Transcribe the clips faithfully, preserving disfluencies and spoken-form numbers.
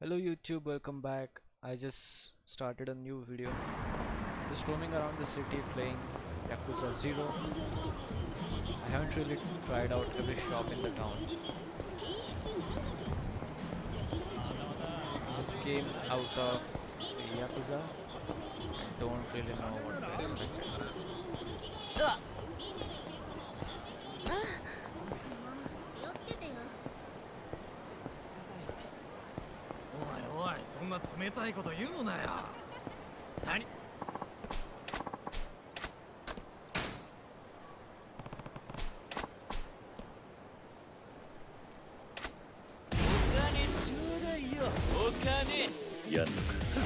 Hello YouTube, welcome back. I just started a new video. Just roaming around the city playing Yakuza zero. I haven't really tried out every shop in the town. Just came out of Yakuza and don't really know what to expect. Uh. そんな冷たいこと言うなよ。谷。お金ちょうだいよ。お金。やんのか。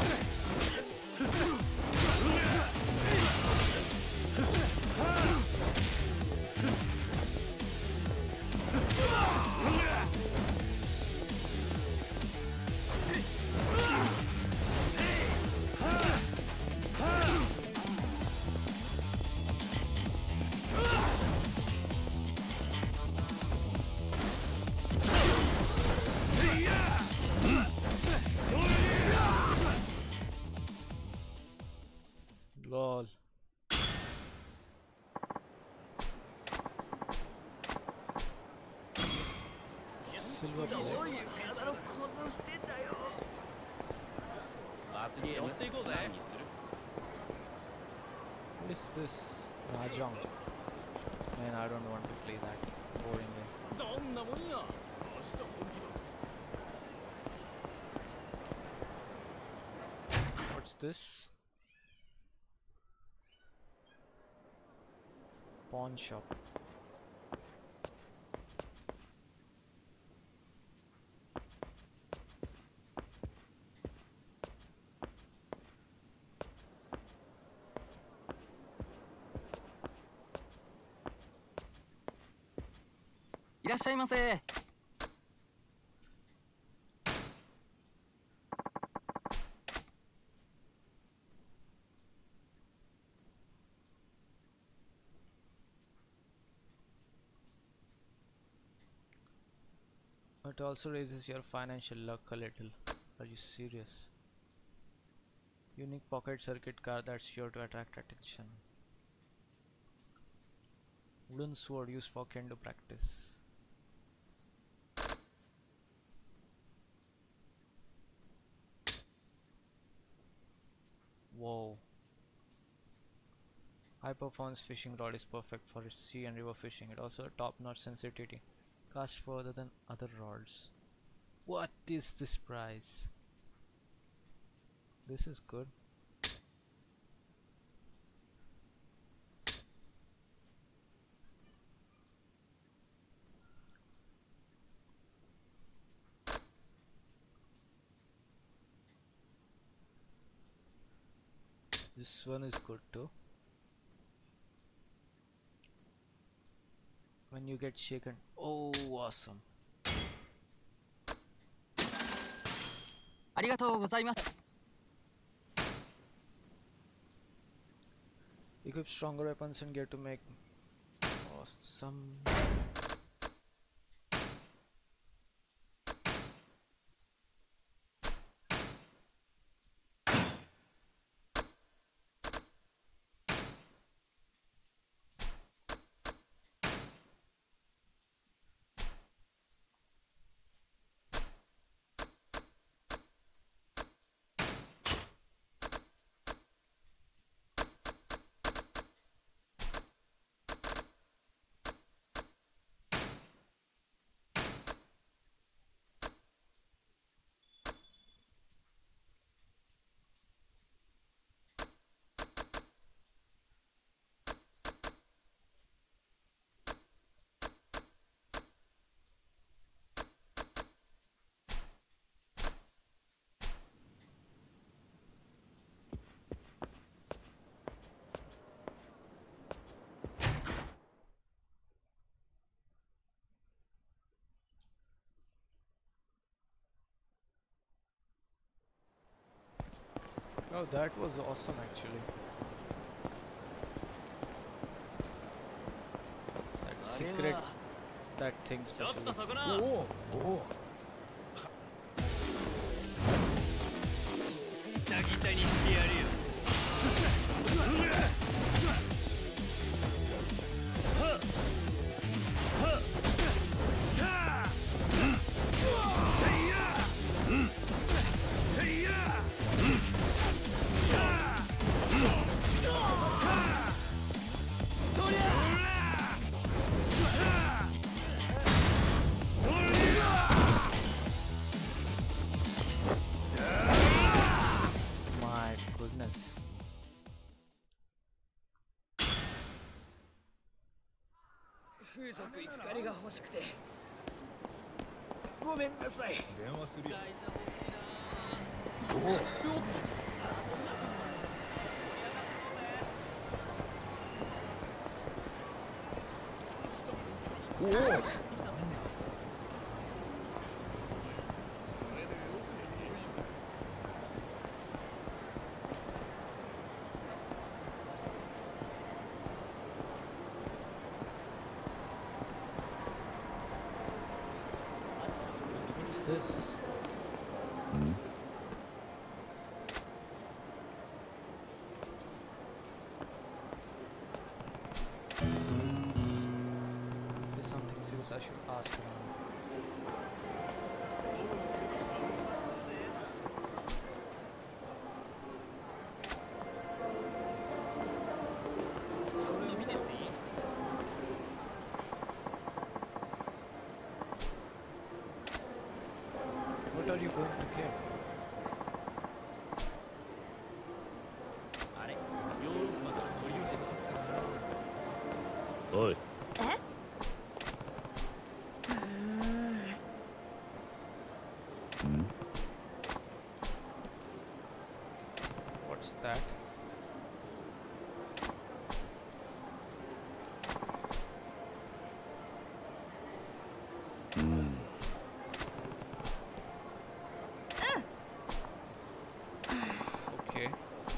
Lol. Silver plate. What is this? Mahjong. Man, I don't want to play that boringly. What's this? Pawn shop. Irashaimase. It also raises your financial luck a little. Are you serious? Unique pocket circuit card that's sure to attract attention. Wooden sword used for kendo practice. Whoa. High performance fishing rod is perfect for sea and river fishing. It also a top-notch sensitivity. Cast further than other rods. What is this price? This is good. This one is good too. When you get shaken. Oh, awesome. Arigatou gozaimasu. Equip stronger weapons and gear to make awesome. Oh, that was awesome actually. That secret, that thing special. Oh, oh. なぎたにしてやるよ。 風俗行く金が欲しくてごめんなさい。電話するよ。会社欲しいな。おお。 This. Hmm? There's something serious I should ask around. What are you going to get? Oi. Hmm? What's that? Hmm. Okay.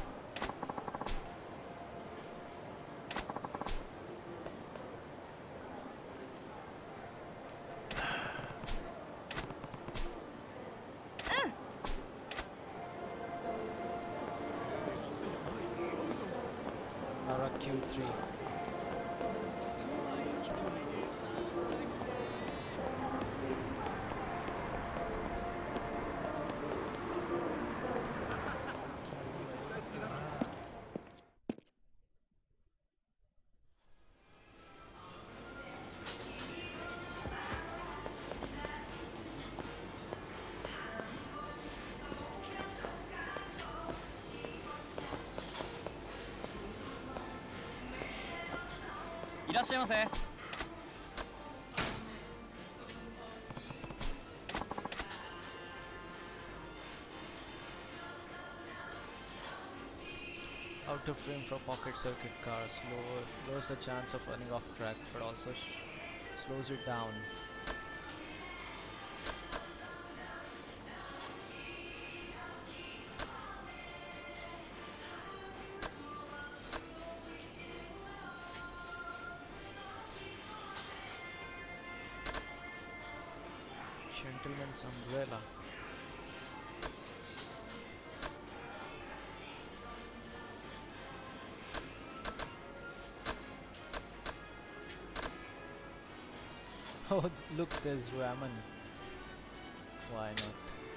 Q three. Out of frame for pocket circuit cars lower, lowers the chance of running off track, but also sh slows it down. Gentleman's umbrella. Oh, look, there's ramen. Why not?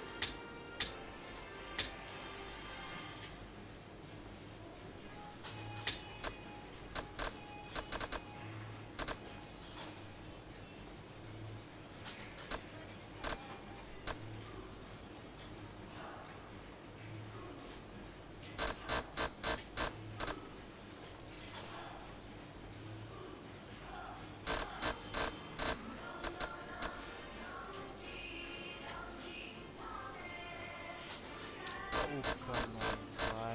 Oh, come on, why?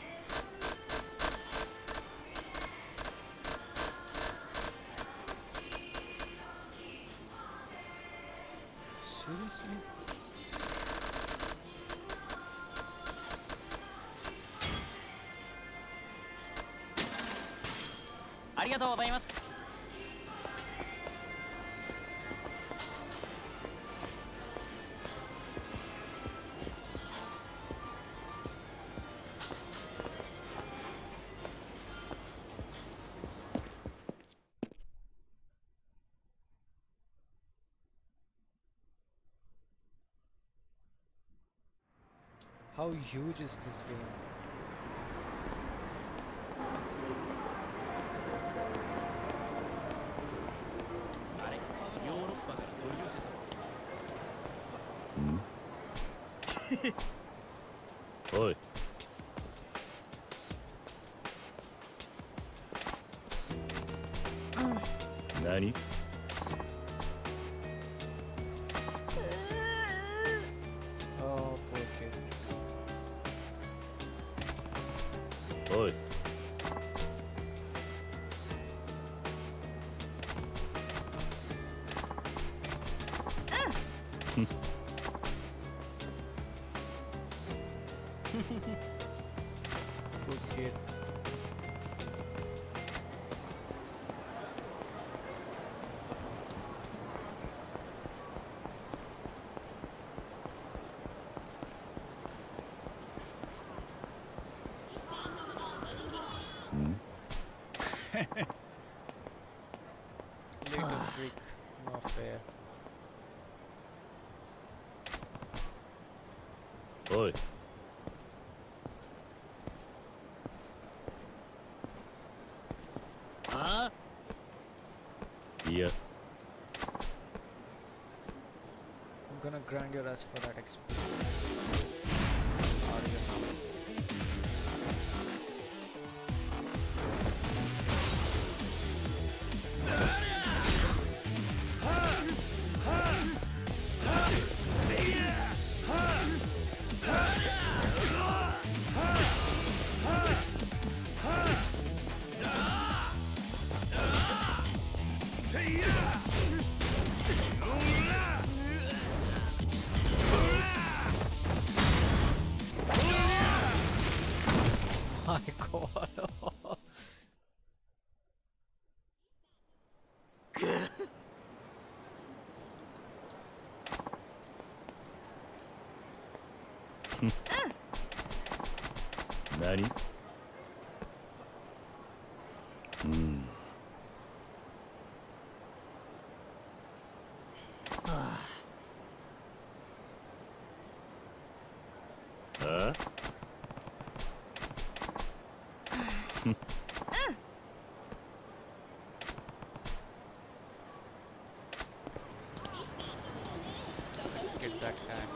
Seriously? How huge is this game? Oi. Nani? Oh, poor kid. Oi. Poor kid. Little freak, not fair. Oi. Huh? Yeah. I'm gonna grind your ass for that X P. Are you now? My god. Nani? Hmm. Huh? Let's get that guy.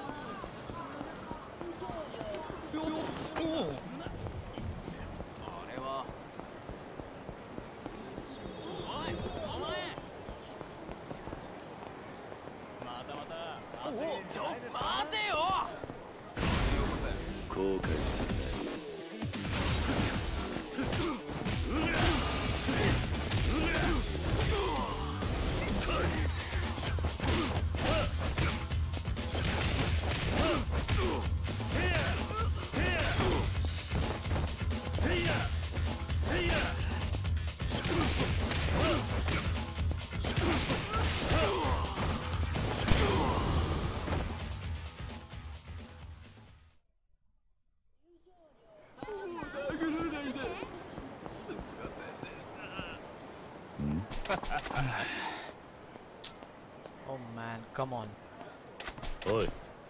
Oh man, come on. Oi.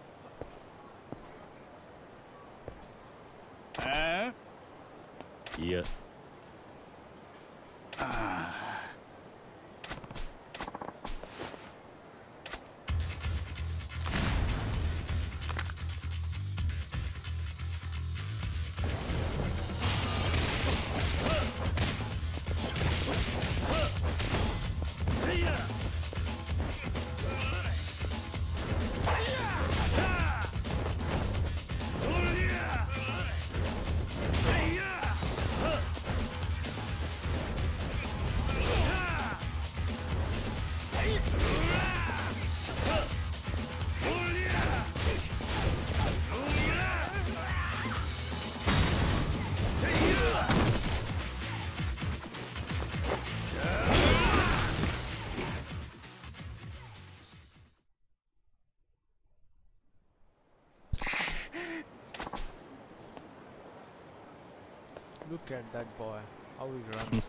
Huh? Yeah. Look at that boy, how he runs.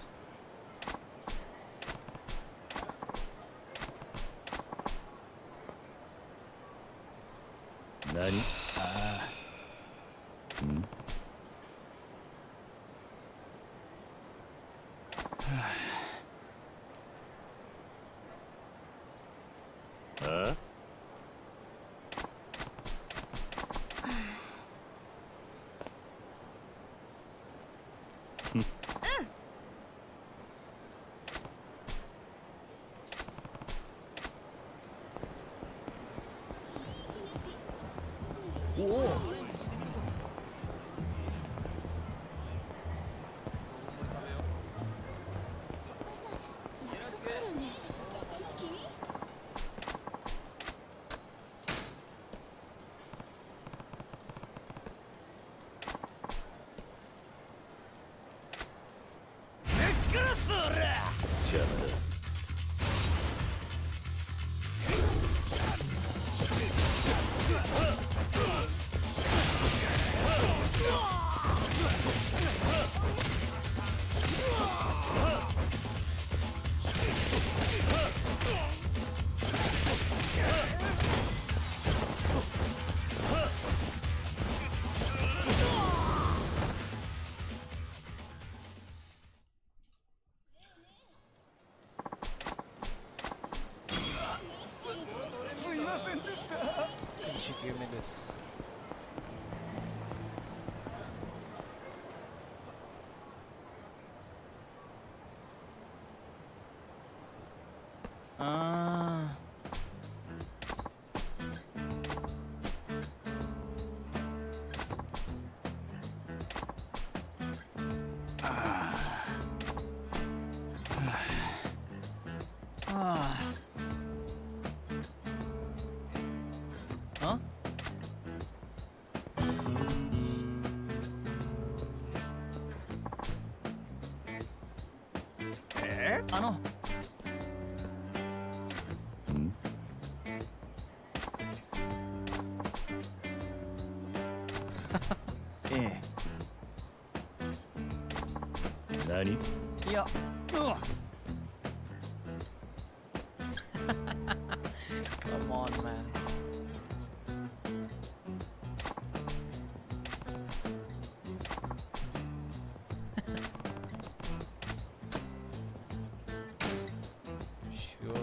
Nani? Hmm? Huh? Can she give me this? Ah. Ah. Huh? Eh? あの Hmm? ええ Nani? いや、うわ Come on, man. Sure.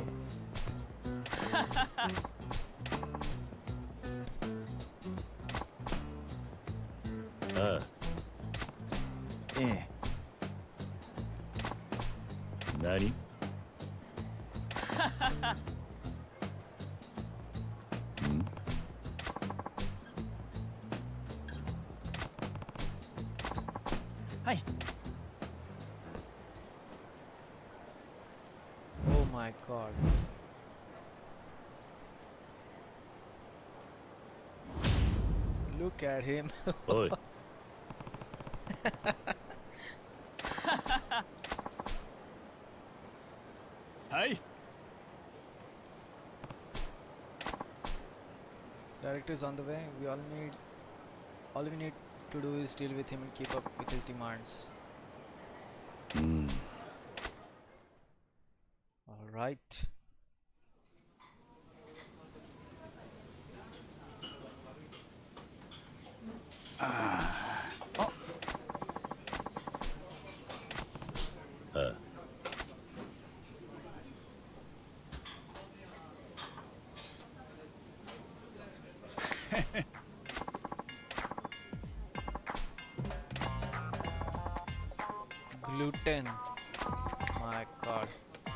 Ah, ええ Nani? はい Oh my god. Look at him. Oi. Hi. Director is on the way. We all need, all we need to do is deal with him and keep up with his demands. Hmm. All right. Ah. Gluten. My god.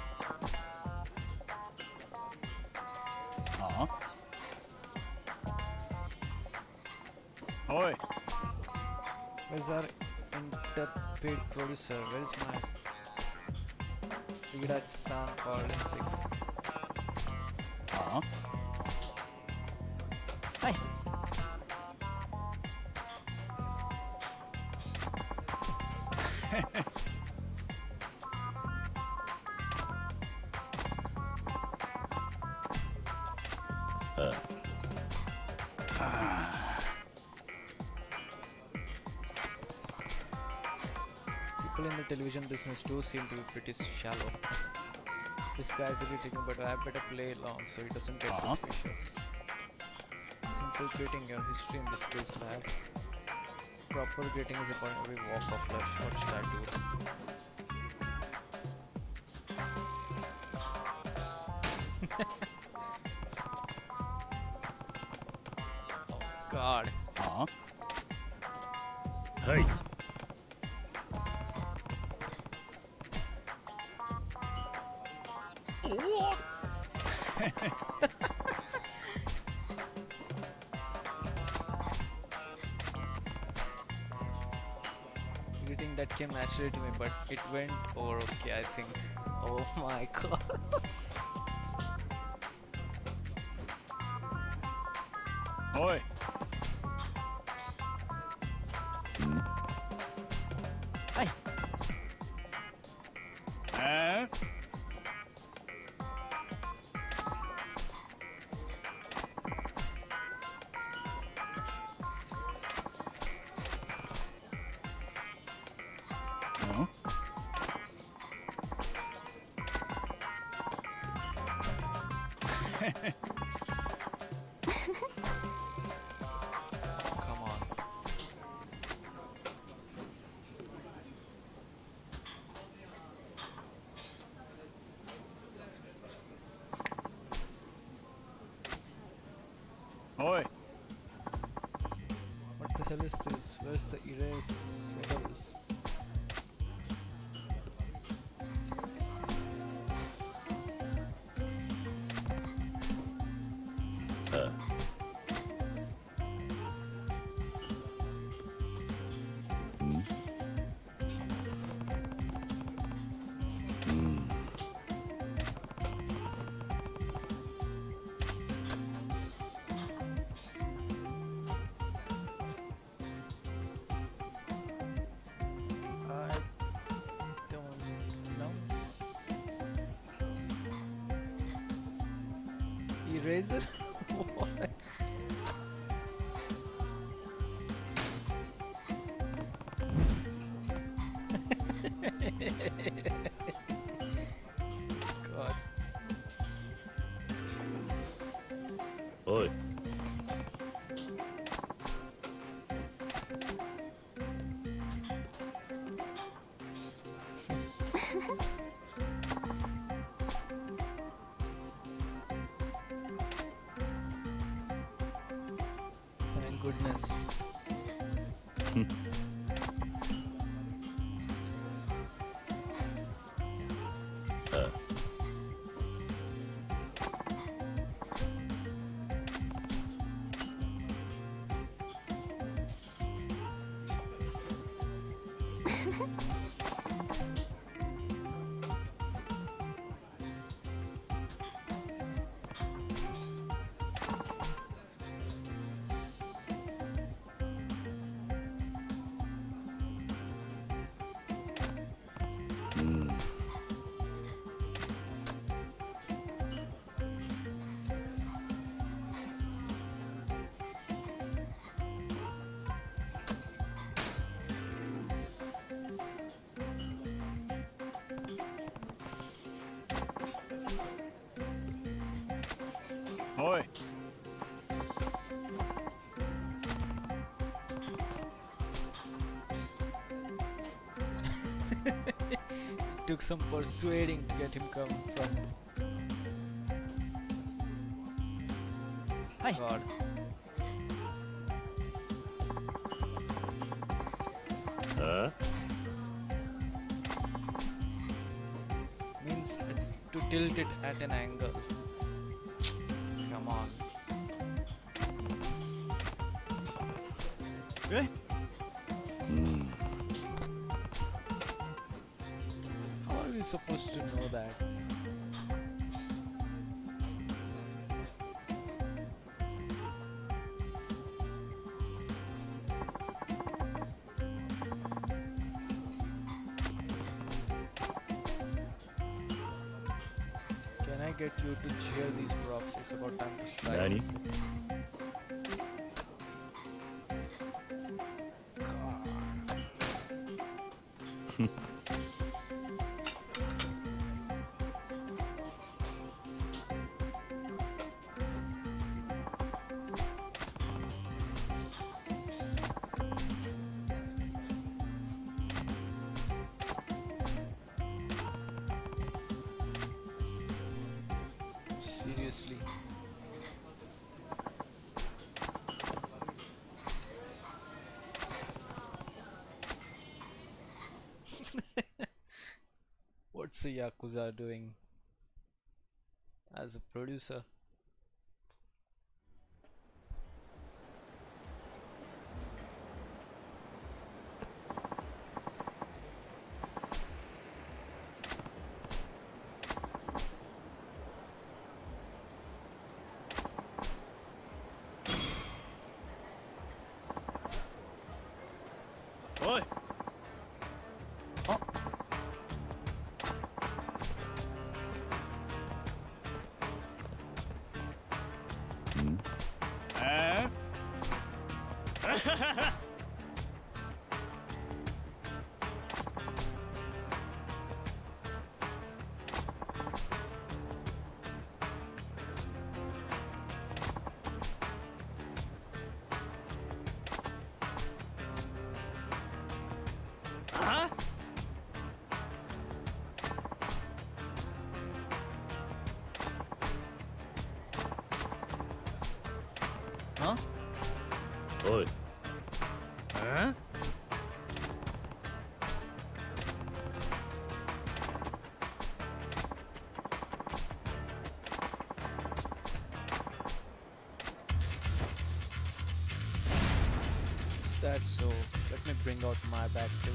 ああおい Where's our interpaid producer? Where is my Vigdat son called in sick? あはい People in the television business do seem to be pretty shallow. This guy is irritating, but I better play along so he doesn't get Uh-huh. suspicious. Simple creating your history in this place, lad. proper greeting is important every walk of life. What should I do? Oh God. Huh? Hey. Greeting that came naturally to me, but it went over okay, I think. Oh my God. Oi. Hey. Eh? Huh? Come on. Oi. What the hell is this? Where's the erase? Uh. Hmm. Hmm. I don't know. Eraser? What? God. Oi. Thank goodness. Uh. Hmm. Oi. Took some persuading to get him come from. Hey. God. Huh? Means to tilt it at an angle. Come on. Eh? Hmm. How are we supposed to know that? Can I get you to cheer these props? It's about time to strike. Nani? What's the Yakuza doing as a producer? Oi! Eh? Huh? Huh? おい Huh? Is that so? Let me bring out my bag too.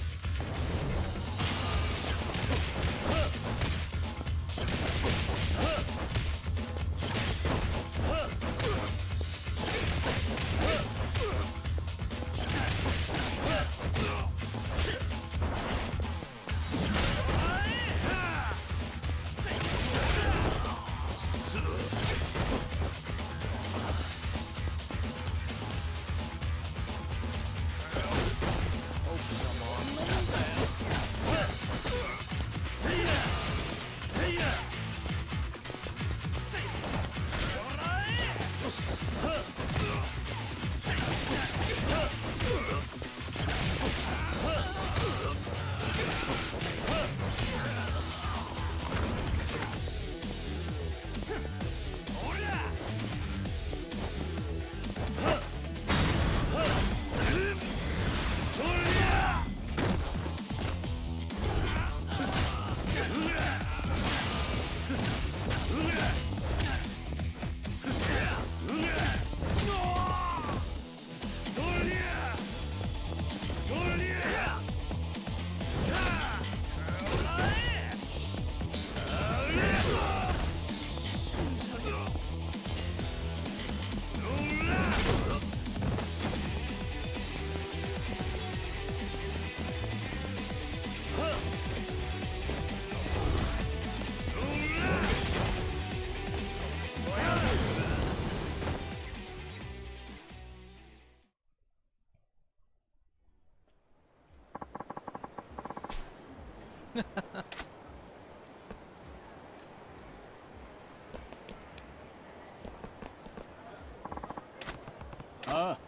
Ah.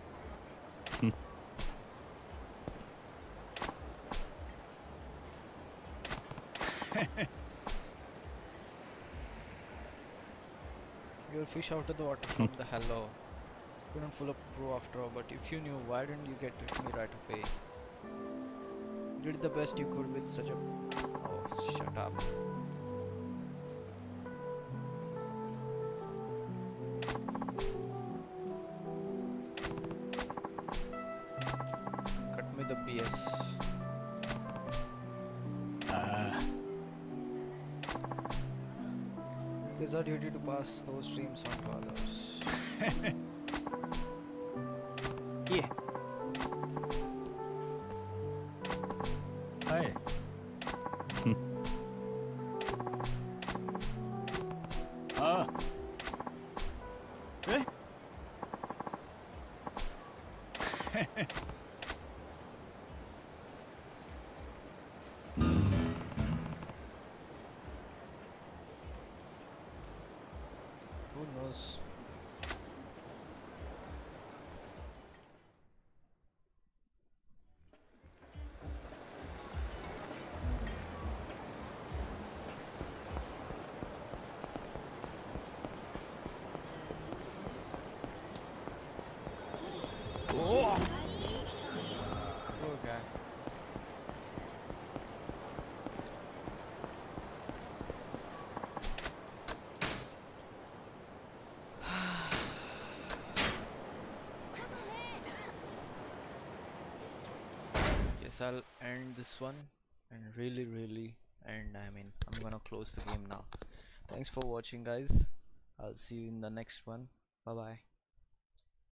You'll fish out of the water from the hello. Couldn't full up pro after all, but if you knew, why didn't you get to me right away? You did the best you could with such a... Oh, shut up. Cut me the B S. Ah. It is our duty to pass those streams on to others. Yeah. Hey. Ah. Eh? Who knows? guess I'll end this one, and really really and I mean I'm gonna close the game now. Thanks for watching guys. I'll see you in the next one. Bye bye.